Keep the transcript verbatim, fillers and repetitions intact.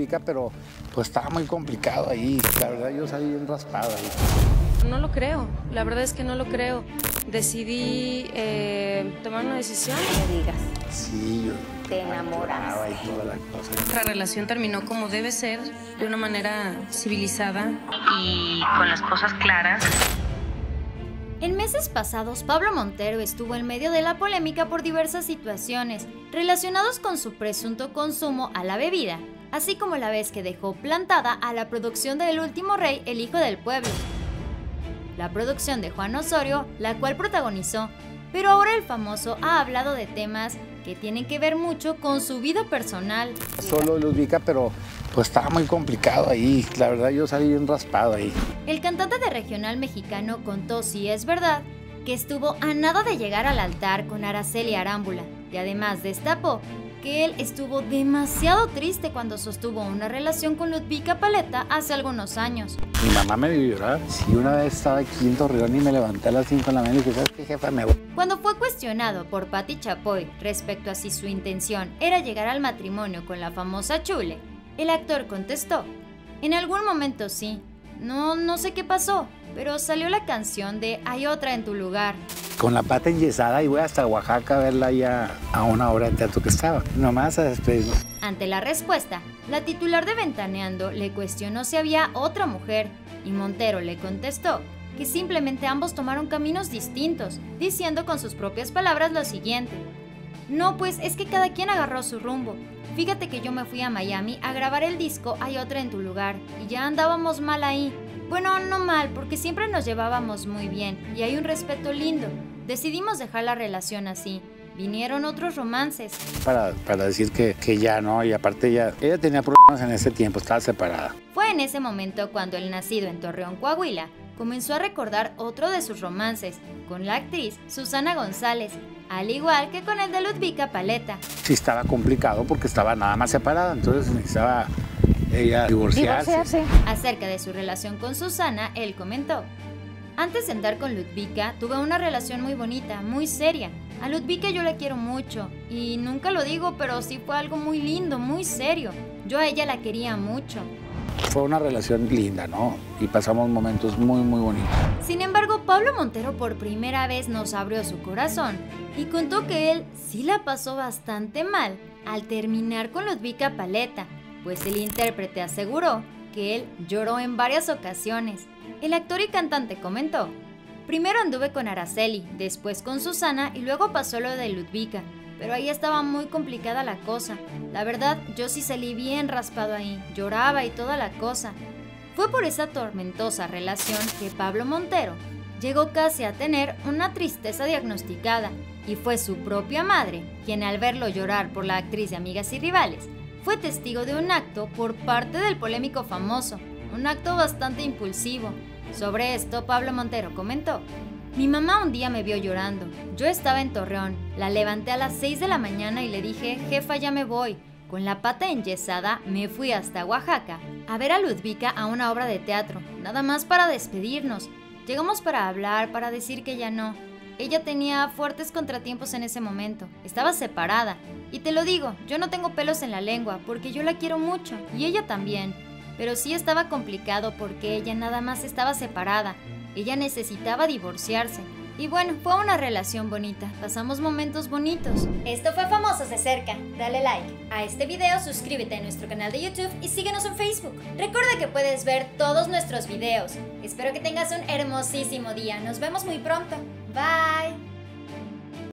Ludvica, pero pues estaba muy complicado ahí. La verdad yo salí bien raspado ahí. No lo creo, la verdad es que no lo creo. Decidí eh, tomar una decisión. No me digas. Sí, yo Te enamoras. y toda la cosa. Nuestra relación terminó como debe ser, de una manera civilizada Y con las cosas claras. En meses pasados, Pablo Montero estuvo en medio de la polémica por diversas situaciones relacionadas con su presunto consumo a la bebida, así como la vez que dejó plantada a la producción de El Último Rey, El Hijo del Pueblo, la producción de Juan Osorio, la cual protagonizó, pero ahora el famoso ha hablado de temas que tienen que ver mucho con su vida personal. Solo Ludvica, pero pues estaba muy complicado ahí. La verdad yo salí bien raspado ahí. El cantante de regional mexicano contó, si es verdad, que estuvo a nada de llegar al altar con Araceli Arámbula, y además destapó que él estuvo demasiado triste cuando sostuvo una relación con Ludvica Paleta hace algunos años. Mi mamá me vio llorar. Sí, una vez estaba aquí en Torreón y me levanté a las cinco de la mañana y dije, ¿sabes qué, jefa? Me voy. Cuando fue cuestionado por Pati Chapoy respecto a si su intención era llegar al matrimonio con la famosa Chule, el actor contestó, en algún momento sí, no, no sé qué pasó, pero salió la canción de Hay otra en tu lugar. Con la pata enyesada y voy hasta Oaxaca a verla ya a una obra de teatro que estaba. Nomás a despedirnos. Ante la respuesta, la titular de Ventaneando le cuestionó si había otra mujer y Montero le contestó que simplemente ambos tomaron caminos distintos, diciendo con sus propias palabras lo siguiente: no, pues es que cada quien agarró su rumbo. Fíjate que yo me fui a Miami a grabar el disco Hay otra en tu lugar y ya andábamos mal ahí. Bueno, no mal, porque siempre nos llevábamos muy bien y hay un respeto lindo. Decidimos dejar la relación así. Vinieron otros romances. Para, para decir que, que ya no, y aparte ella, ella tenía problemas en ese tiempo, estaba separada. Fue en ese momento cuando el nacido en Torreón, Coahuila, comenzó a recordar otro de sus romances con la actriz Susana González, al igual que con el de Ludvica Paleta. Sí estaba complicado porque estaba nada más separada, entonces necesitaba ella divorciarse. Divorciarse. Acerca de su relación con Susana, él comentó: antes de andar con Ludvica, tuve una relación muy bonita, muy seria. A Ludvica yo la quiero mucho, y nunca lo digo, pero sí fue algo muy lindo, muy serio. Yo a ella la quería mucho. Fue una relación linda, ¿no? Y pasamos momentos muy, muy bonitos. Sin embargo, Pablo Montero por primera vez nos abrió su corazón y contó que él sí la pasó bastante mal al terminar con Ludvica Paleta, pues el intérprete aseguró que él lloró en varias ocasiones. El actor y cantante comentó: primero anduve con Araceli, después con Susana y luego pasó lo de Ludvica, pero ahí estaba muy complicada la cosa. La verdad, yo sí salí bien raspado ahí, lloraba y toda la cosa. Fue por esa tormentosa relación que Pablo Montero llegó casi a tener una tristeza diagnosticada, y fue su propia madre quien, al verlo llorar por la actriz de Amigas y Rivales, fue testigo de un acto por parte del polémico famoso, un acto bastante impulsivo. Sobre esto, Pablo Montero comentó: mi mamá un día me vio llorando. Yo estaba en Torreón, la levanté a las seis de la mañana y le dije, jefa, ya me voy. Con la pata enyesada me fui hasta Oaxaca a ver a Ludvica a una obra de teatro, nada más para despedirnos. Llegamos para hablar, para decir que ya no. Ella tenía fuertes contratiempos en ese momento, estaba separada. Y te lo digo, yo no tengo pelos en la lengua porque yo la quiero mucho y ella también. Pero sí estaba complicado porque ella nada más estaba separada. Ella necesitaba divorciarse. Y bueno, fue una relación bonita, pasamos momentos bonitos. Esto fue Famosos de Cerca. Dale like a este video, suscríbete a nuestro canal de YouTube y síguenos en Facebook. Recuerda que puedes ver todos nuestros videos. Espero que tengas un hermosísimo día. Nos vemos muy pronto. Bye.